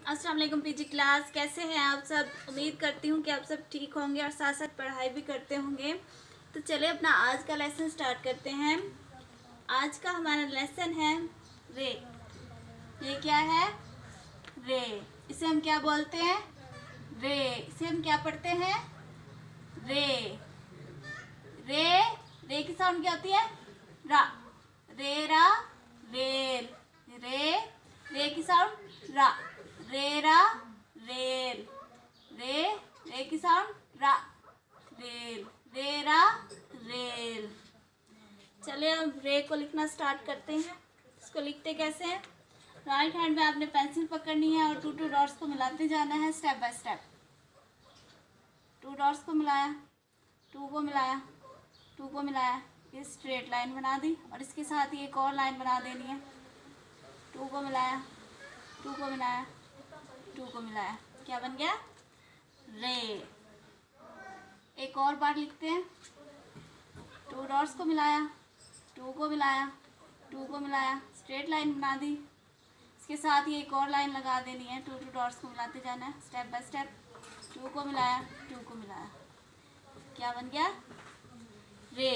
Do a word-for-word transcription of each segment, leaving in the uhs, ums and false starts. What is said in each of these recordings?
अस्सलाम वालेकुम PG class, कैसे हैं आप सब। उम्मीद करती हूँ कि आप सब ठीक होंगे और साथ साथ पढ़ाई भी करते होंगे। तो चलिए अपना आज का लेसन स्टार्ट करते हैं। आज का हमारा लेसन है रे। ये क्या है? रे। इसे हम क्या बोलते हैं? रे। इसे हम क्या पढ़ते हैं? रे। रे। रे की साउंड क्या होती है? रा। रे रा रेल। रे। रे की साउंड रा। रे रा रेल। रे। रे की साउंड रा। रेल। रे रा रेल। चलिए अब रे को लिखना स्टार्ट करते हैं। इसको लिखते कैसे हैं? राइट हैंड में आपने पेंसिल पकड़नी है और टू टू डॉट्स को मिलाते जाना है step by step. Two dots को मिलाया, टू को मिलाया, टू को मिलाया, ये स्ट्रेट लाइन बना दी और इसके साथ ही एक और लाइन बना देनी है। टू को मिलाया, टू को मिलाया, टू को मिलाया, क्या बन गया? रे। एक और बार लिखते हैं। टू डॉट्स को मिलाया, टू को मिलाया, टू को मिलाया, स्ट्रेट लाइन बना दी, इसके साथ ही एक और लाइन लगा देनी है। टू टू डॉट्स को मिलाते जाना है स्टेप बाय स्टेप। टू को मिलाया, टू को मिलाया, क्या बन गया? रे।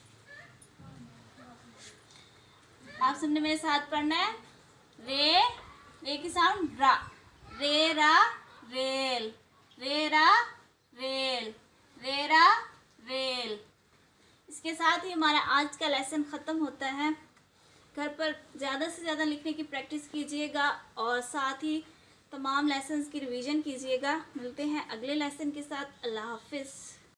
आप सबने मेरे साथ पढ़ना है। रे। रे की साउंड रा। रे रा रेल। रे रा रेल। रे रा रेल। इसके साथ ही हमारा आज का लेसन ख़त्म होता है। घर पर ज़्यादा से ज़्यादा लिखने की प्रैक्टिस कीजिएगा और साथ ही तमाम लेसन्स की रिवीजन कीजिएगा। मिलते हैं अगले लेसन के साथ। अल्लाह हाफिज़।